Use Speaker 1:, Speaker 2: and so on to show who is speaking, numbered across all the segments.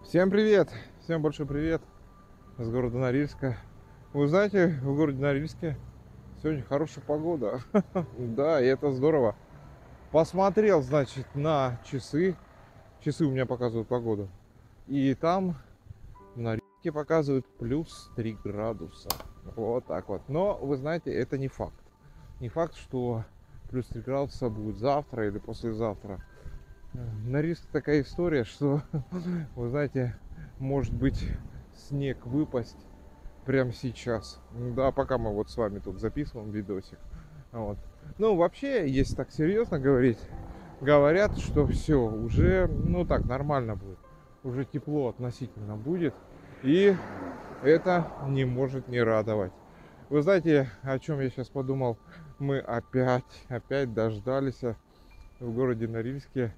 Speaker 1: Всем привет! Всем большой привет с города Норильска. Вы знаете, в городе Норильске сегодня хорошая погода. Да, и это здорово. Посмотрел, значит, на часы. Часы у меня показывают погоду. И там в Норильске показывают плюс 3 градуса. Вот так вот. Но, вы знаете, это не факт. Не факт, что плюс 3 градуса будет завтра или послезавтра. На риск такая история, что, вы знаете, может быть снег выпасть прямо сейчас. Да, пока мы вот с вами тут записываем видосик. Вот. Ну, вообще, если так серьезно говорить, говорят, что все, уже, ну так, нормально будет. Уже тепло относительно будет. И это не может не радовать. Вы знаете, о чем я сейчас подумал? Мы опять дождались в городе Норильске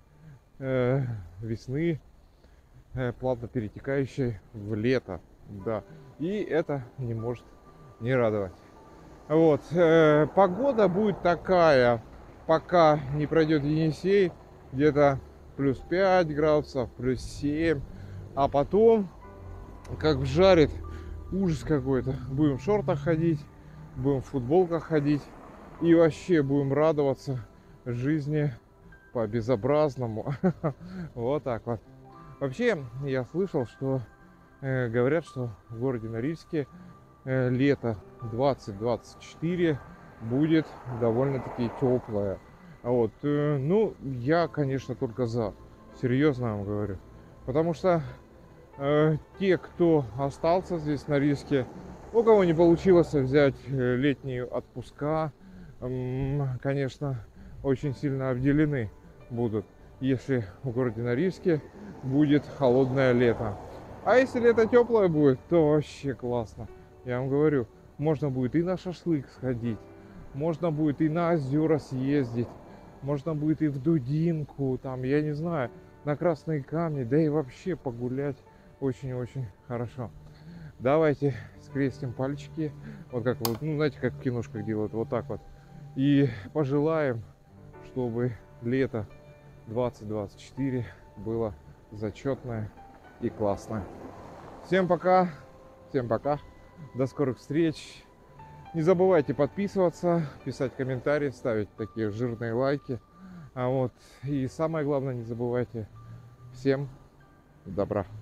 Speaker 1: весны, плавно перетекающей в лето, да, и это не может не радовать. Вот, погода будет такая, пока не пройдет Енисей, где-то плюс 5 градусов, плюс 7, а потом, как вжарит, ужас какой-то. Будем в шортах ходить, будем в футболках ходить и вообще будем радоваться жизни по-безобразному. Вот так вот. Вообще, я слышал, что говорят, что в городе Норильске лето 2024 будет довольно-таки теплое. Вот. Ну, я, конечно, только за. Серьезно вам говорю. Потому что те, кто остался здесь в Норильске, у кого не получилось взять летние отпуска, конечно, очень сильно обделены будут, если в городе Норильске будет холодное лето. А если лето теплое будет, то вообще классно. Я вам говорю, можно будет и на шашлык сходить, можно будет и на озера съездить, можно будет и в Дудинку, там, я не знаю, на Красные Камни, да и вообще погулять очень-очень хорошо. Давайте скрестим пальчики, вот как вот, ну, знаете, как в киношках делают, вот так вот. И пожелаем, чтобы лето 2024 было зачетное и классное. Всем пока, до скорых встреч. Не забывайте подписываться, писать комментарии, ставить такие жирные лайки. И самое главное, не забывайте, всем добра.